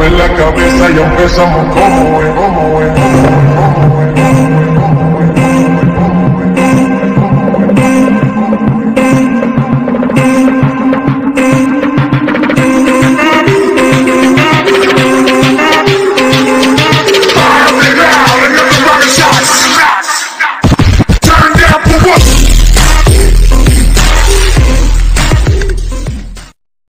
mueve la cabeza y empezamos como es, como es, como es.